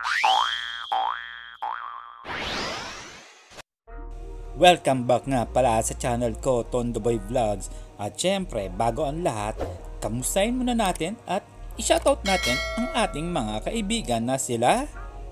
Welcome back nga pala sa channel ko, Tondoboy Vlogs. At syempre, bago ang lahat, kamustahin muna natin at i-shoutout natin ang ating mga kaibigan na sila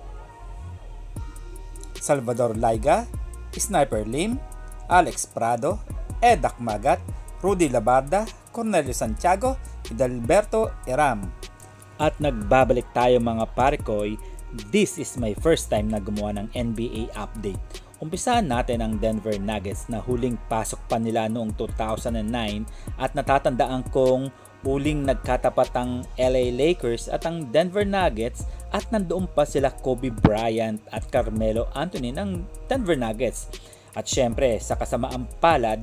Salvador Laiga, Sniper Lim, Alex Prado, Edak Magat, Rudy Labarda, Cornelio Santiago, Hidalberto Eram. At nagbabalik tayo mga parekoy. This is my first time na gumawa ng NBA update. Umpisahan natin ang Denver Nuggets na huling pasok pa nila noong 2009 at natatandaan kong huling nagkatapat ang LA Lakers at ang Denver Nuggets at nandoon pa sila Kobe Bryant at Carmelo Anthony ng Denver Nuggets. At syempre sa kasamaang palad,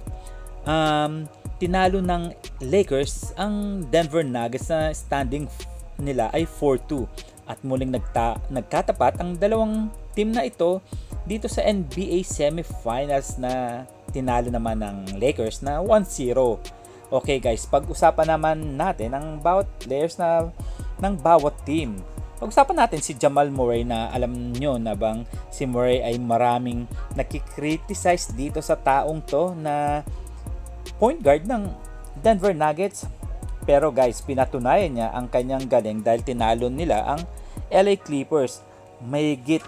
tinalo ng Lakers ang Denver Nuggets na standing nila ay 4-2 at muling nagkatapat ang dalawang team na ito dito sa NBA semifinals na tinalo naman ng Lakers na 1-0. Okay guys, pag-usapan naman natin ang bawat players ng bawat team. Pag-usapan natin si Jamal Murray na alam nyo na bang si Murray ay maraming nakikriticize dito sa taong to na point guard ng Denver Nuggets. Pero guys, pinatunayan niya ang kanyang galing dahil tinalo nila ang LA Clippers. Mahigit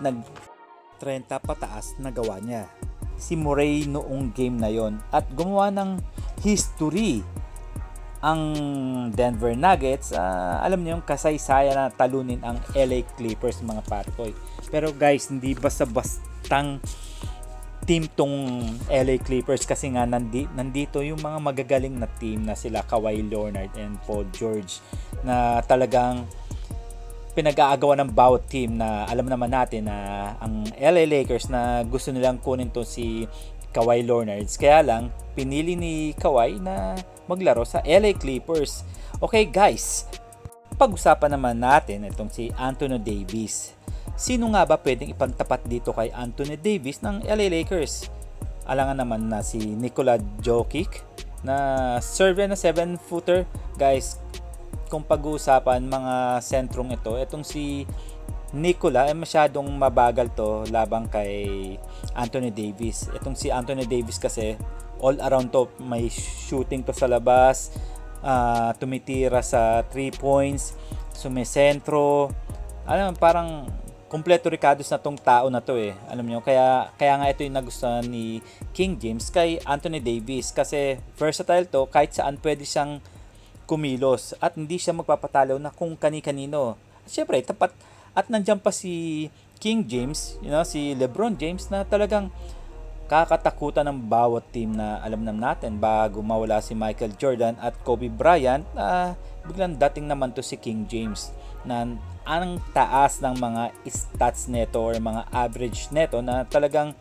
30 pataas na gawa niya si Murray noong game na yon at gumawa ng history ang Denver Nuggets. Alam niyo yung kasaysayan na talunin ang LA Clippers mga parkoy. Pero guys, hindi basta-bastang team tong LA Clippers kasi nga nandito yung mga magagaling na team na sila Kawhi Leonard and Paul George na talagang pinag-aagawan ng bawat team na alam naman natin na ang LA Lakers na gusto nilang kunin to si Kawhi Leonard. Kaya lang, pinili ni Kawhi na maglaro sa LA Clippers. Okay guys, pag-usapan naman natin itong si Anthony Davis. Sino nga ba pwedeng ipagtapat dito kay Anthony Davis ng LA Lakers? Alangan naman na si Nikola Jokic na serve na 7-footer. Guys, kung pag-uusapan mga sentrong ito, itong si Nikola ay masyadong mabagal to labang kay Anthony Davis. Itong si Anthony Davis kasi all around to, may shooting to sa labas, tumitira sa 3 points, sumisentro. Alam, parang kompleto Ricardos na tong tao na to eh. Alam niyo, kaya nga ito yung nagustuhan ni King James kay Anthony Davis kasi versatile to, kahit saan pwede siyang kumilos at hindi siya magpapatalo na kung kani-kanino. At syempre, tapat at nandiyan pa si King James, si LeBron James na talagang kakatakutan ng bawat team na alam natin bago mawala si Michael Jordan at Kobe Bryant. Biglang dating naman to si King James na ang taas ng mga stats neto or mga average neto na talagang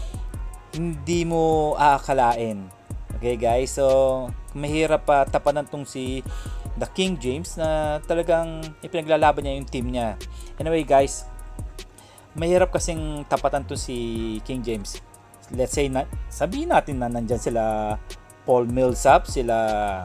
hindi mo aakalain. Okay guys, so mahirap pa tapanan tong si The King James na talagang ipinaglalaban niya yung team niya. Anyway guys, mahirap kasing tapatan to si King James. Let's say sabihin natin na nandyan sila Paul Millsap, sila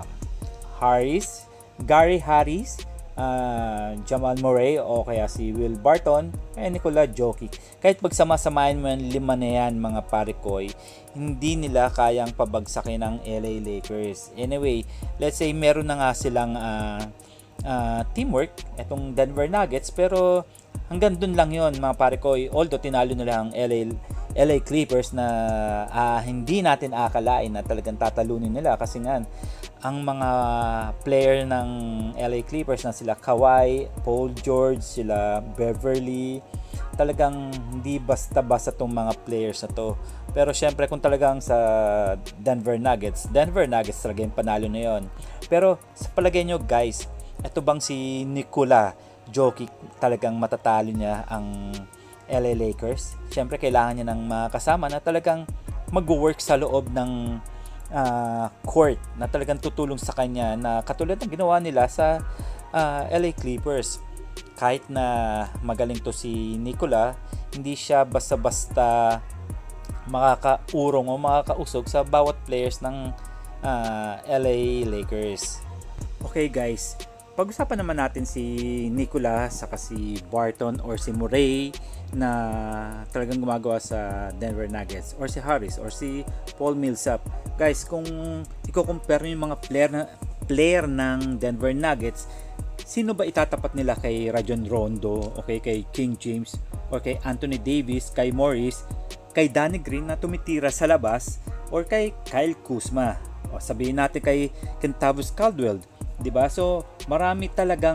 Gary Harris, Jamal Murray o kaya si Will Barton, Nikola Jokic. Kahit pagsama-samahin mo yung lima na yan mga parikoy, hindi nila kayang pabagsakin ng LA Lakers. Anyway, let's say meron na nga silang teamwork itong Denver Nuggets, pero hanggang dun lang yon mga parikoy. Although tinalo nila ang LA Clippers na hindi natin akalain na talagang tatalunin nila kasi nga ang mga player ng LA Clippers na sila Kawhi, Paul George, sila Beverly, talagang hindi basta-basta tong mga players na to. Pero syempre kung talagang sa Denver Nuggets talaga yung panalo na yon. Pero sa palagay nyo guys, ito bang si Nikola Jokic talagang matatalo niya ang LA Lakers? Syempre kailangan niya ng mga kasama na talagang mag-work sa loob ng court na talagang tutulong sa kanya na katulad ng ginawa nila sa LA Clippers. Kahit na magaling to si Nikola, hindi siya basta-basta makakaurong o makakausog sa bawat players ng LA Lakers. Okay guys, Pag-usapan naman natin si Nikola saka si Barton or si Murray na talagang gumagawa sa Denver Nuggets, or si Harris or si Paul Millsap. Guys, kung i-compare niyo yung mga player ng Denver Nuggets, sino ba itatapat nila kay Rajon Rondo, okay, kay King James, or kay Anthony Davis, kay Morris, kay Danny Green na tumitira sa labas, or kay Kyle Kuzma, o sabihin natin kay Kentavious Caldwell, 'di ba? So, marami talagang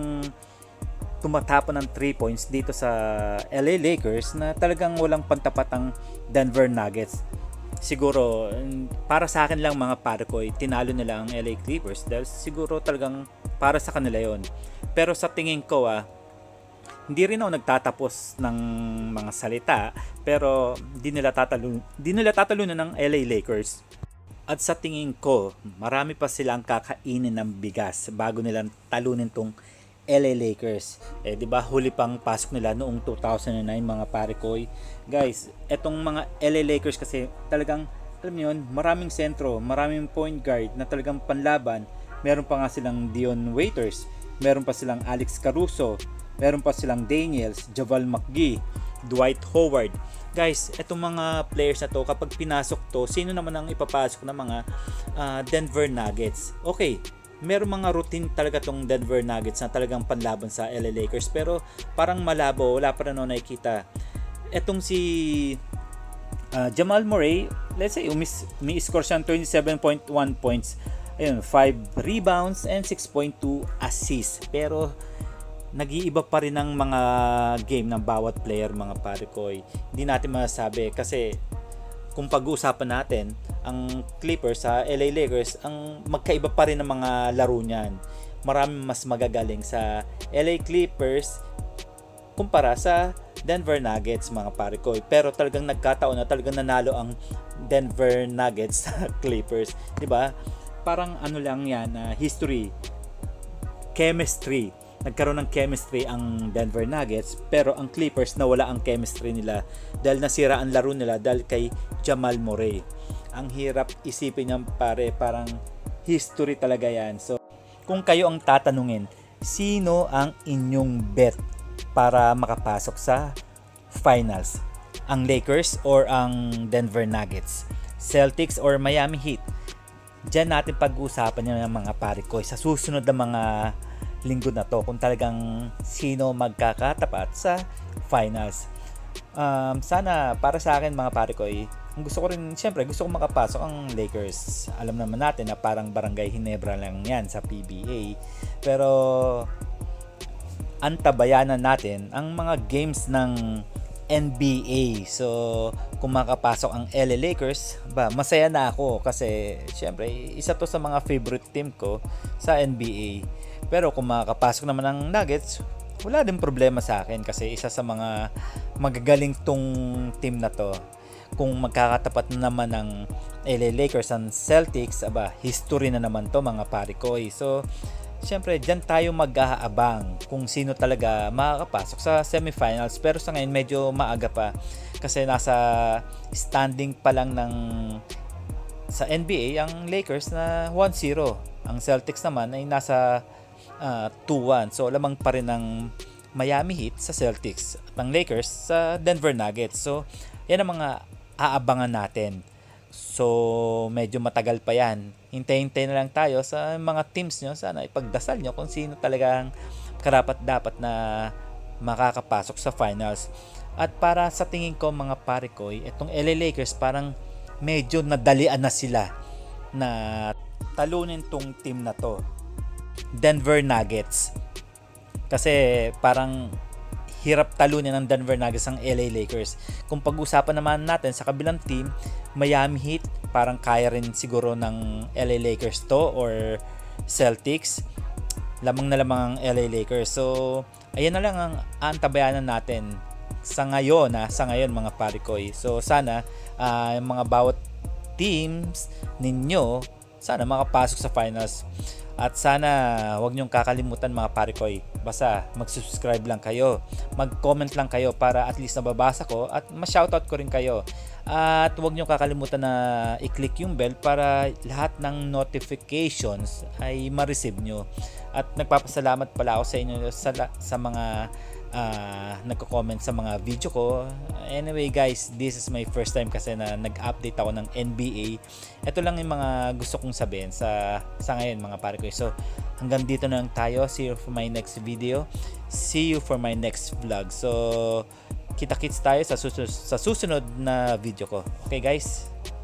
tumatapon ng 3 points dito sa LA Lakers na talagang walang pantapat ang Denver Nuggets. Siguro para sa akin lang mga pare ko, tinalo nila ang LA Clippers dahil siguro talagang para sa kanila 'yon. Pero sa tingin ko hindi rin ako nagtatapos ng mga salita, pero di nila tatalunan ng LA Lakers. At sa tingin ko, marami pa silang kakainin ng bigas bago nilang talunin tong LA Lakers. Di ba huli pang pasok nila noong 2009 mga pare ko. Guys, etong mga LA Lakers kasi talagang, alam niyo yun, maraming sentro, maraming point guard na talagang panlaban. Meron pa nga silang Dion Waiters, meron pa silang Alex Caruso, meron pa silang Daniels, Javal McGee, Dwight Howard. Guys, etong mga players na to, kapag pinasok to, sino naman ang ipapasok ng mga Denver Nuggets? Okay, meron mga routine talaga tong Denver Nuggets na talagang panlaban sa LA Lakers, pero parang malabo, wala pa rin ako nakikita. Etong si Jamal Murray, let's say umi-score siya 27.1 points, ayun, 5 rebounds and 6.2 assists, pero nag-iiba pa rin ang mga game ng bawat player mga pare ko. Hindi natin masasabi kasi kung pag-uusapan natin ang Clippers sa LA Lakers, ang magkaiba pa rin ang mga laro niyan. Maraming mas magagaling sa LA Clippers kumpara sa Denver Nuggets mga pare ko. Pero talagang nagkataon na talagang nanalo ang Denver Nuggets sa Clippers, 'di ba? Parang ano lang 'yan, history, chemistry. Nagkaroon ng chemistry ang Denver Nuggets, pero ang Clippers nawala ang chemistry nila dahil nasira ang laro nila dahil kay Jamal Murray. Ang hirap isipin niyan pare, parang history talaga yan. So, kung kayo ang tatanungin, sino ang inyong bet para makapasok sa finals? Ang Lakers or ang Denver Nuggets? Celtics or Miami Heat? Diyan natin pag-uusapan niya ng mga pare ko sa susunod na mga linggo na to, kung talagang sino magkakatapat sa finals. Sana para sa akin mga pare ko, gusto ko rin, syempre gusto ko makapasok ang Lakers. Alam naman natin na parang barangay Hinebra lang yan sa PBA, pero antabayanan natin ang mga games ng NBA. So kung makapasok ang LA Lakers, masaya na ako kasi syempre isa to sa mga favorite team ko sa NBA. Pero kung makakapasok naman ng Nuggets, wala din problema sa akin kasi isa sa mga magagaling tong team na to. Kung magkakatapat naman ng LA Lakers and Celtics, history na naman to mga pare ko. So, syempre, dyan tayo mag-aabang kung sino talaga makakapasok sa semifinals. Pero sa ngayon, medyo maaga pa kasi nasa standing pa lang sa NBA ang Lakers na 1-0. Ang Celtics naman ay nasa 2-1. So lamang pa rin ng Miami Heat sa Celtics at ng Lakers sa Denver Nuggets. So yan ang mga aabangan natin. So medyo matagal pa yan. Hintay-hintay na lang tayo sa mga teams nyo. Sana ipagdasal nyo kung sino talagang karapat-dapat na makakapasok sa finals. At para sa tingin ko mga pare ko, itong LA Lakers parang medyo nadalian na sila na talunin tong team na to, Denver Nuggets. Kasi parang hirap talunin ng Denver Nuggets ang LA Lakers. Kung pag-usapan naman natin sa kabilang team, Miami Heat, parang kaya rin siguro ng LA Lakers to, or Celtics. Lamang na lamang ang LA Lakers. So, ayan na lang ang antabayanan natin sa ngayon mga pare ko. So, sana yung mga bawat teams ninyo sana makapasok sa finals. At sana huwag niyong kakalimutan mga pare ko, basta mag-subscribe lang kayo, mag-comment lang kayo para at least nababasa ko at ma-shoutout ko rin kayo. At huwag niyong kakalimutan na i-click yung bell para lahat ng notifications ay ma-receive nyo. At nagpapasalamat pala ako sa inyo sa mga nagko-comment sa mga video ko. Anyway guys, this is my first time kasi na nag-update ako ng NBA. Ito lang yung mga gusto kong sabihin sa ngayon mga pare ko. So hanggang dito na lang tayo. See you for my next video. See you for my next vlog. So kita-kits tayo sa susunod na video ko. Okay guys?